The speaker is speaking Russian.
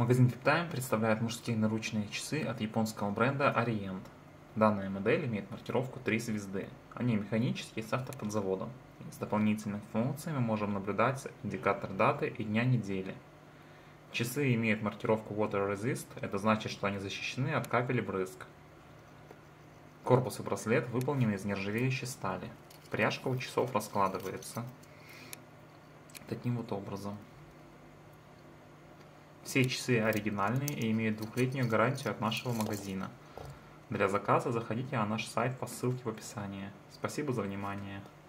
Магазин FitTime представляет мужские наручные часы от японского бренда Orient. Данная модель имеет маркировку 3 звезды. Они механические с автоподзаводом. Из дополнительных функций мы можем наблюдать индикатор даты и дня недели. Часы имеют маркировку Water Resist, это значит, что они защищены от капель и брызг. Корпус и браслет выполнены из нержавеющей стали. Пряжка у часов раскладывается таким вот образом. Все часы оригинальные и имеют 2-летнюю гарантию от нашего магазина. Для заказа заходите на наш сайт по ссылке в описании. Спасибо за внимание.